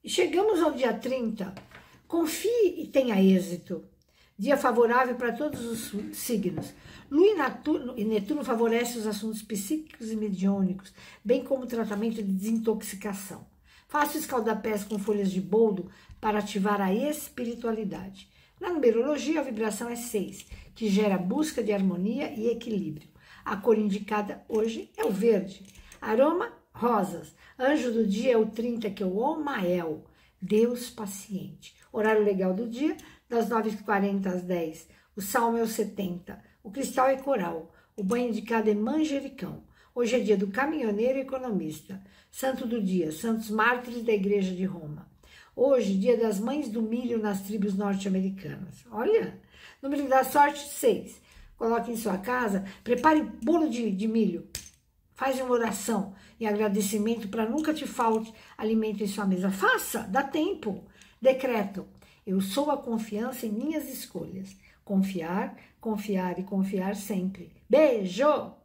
E chegamos ao dia 30. Confie e tenha êxito. Dia favorável para todos os signos. Lua e Netuno favorecem os assuntos psíquicos e mediúnicos, bem como o tratamento de desintoxicação. Faça o escaldapés com folhas de boldo para ativar a espiritualidade. Na numerologia, a vibração é 6, que gera busca de harmonia e equilíbrio. A cor indicada hoje é o verde. Aroma, rosas. Anjo do dia é o 30, que é o Omael, Deus paciente. Horário legal do dia, das 9h40 às 10. O salmo é o 70. O cristal é coral. O banho indicado é manjericão. Hoje é dia do caminhoneiro e economista. Santo do dia, santos mártires da Igreja de Roma. Hoje, dia das mães do milho nas tribos norte-americanas. Olha, número da sorte, 6. Coloque em sua casa, prepare bolo de milho. Faz uma oração em agradecimento para nunca te falte alimento em sua mesa. Faça, dá tempo. Decreto. Eu sou a confiança em minhas escolhas. Confiar, confiar e confiar sempre. Beijo!